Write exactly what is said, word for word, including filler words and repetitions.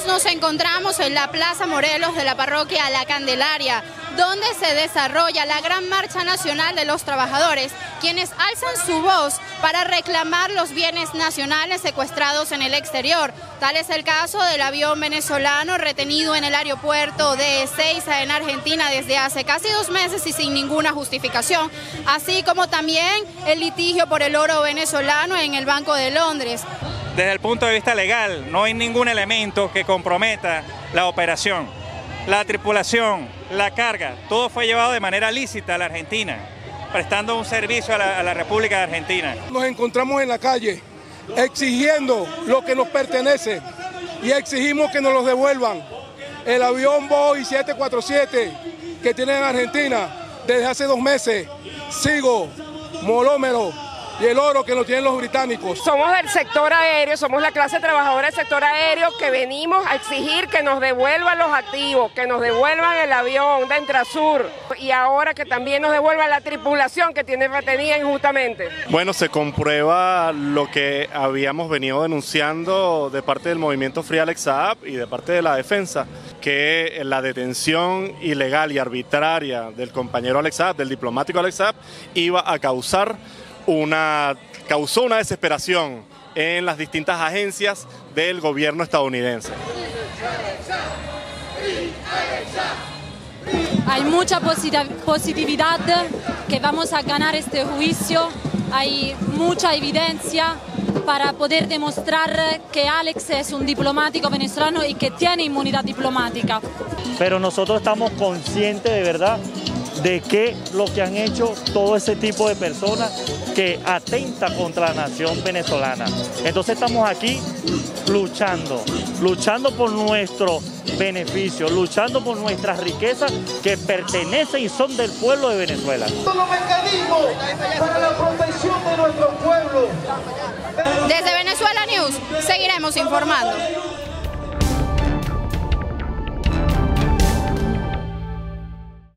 nos encontramos en la Plaza Morelos de la parroquia La Candelaria, donde se desarrolla la Gran Marcha Nacional de los Trabajadores, quienes alzan su voz para reclamar los bienes nacionales secuestrados en el exterior. Tal es el caso del avión venezolano retenido en el aeropuerto de Ezeiza en Argentina desde hace casi dos meses y sin ninguna justificación, así como también el litigio por el oro venezolano en el Banco de Londres. Desde el punto de vista legal, no hay ningún elemento que comprometa la operación. La tripulación, la carga, todo fue llevado de manera lícita a la Argentina, prestando un servicio a la, a la República de Argentina. Nos encontramos en la calle exigiendo lo que nos pertenece y exigimos que nos los devuelvan. El avión Boeing siete cuatro siete que tienen en Argentina desde hace dos meses, sigo, molómero, y el oro que lo tienen los británicos. Somos del sector aéreo, somos la clase trabajadora del sector aéreo que venimos a exigir que nos devuelvan los activos, que nos devuelvan el avión de Entrasur y ahora que también nos devuelvan la tripulación que tiene retenida injustamente. Bueno, se comprueba lo que habíamos venido denunciando de parte del movimiento Free Alex Saab y de parte de la defensa, que la detención ilegal y arbitraria del compañero Alex Saab, del diplomático Alex Saab, iba a causar Una, causó una desesperación en las distintas agencias del gobierno estadounidense. Hay mucha positividad que vamos a ganar este juicio, hay mucha evidencia para poder demostrar que Alex es un diplomático venezolano y que tiene inmunidad diplomática. Pero nosotros estamos conscientes de verdad de que lo que han hecho todo ese tipo de personas que atenta contra la nación venezolana. Entonces estamos aquí luchando, luchando por nuestro beneficio, luchando por nuestras riquezas que pertenecen y son del pueblo de Venezuela. Todos los mecanismos para la protección de nuestro pueblo. Desde Venezuela News seguiremos informando.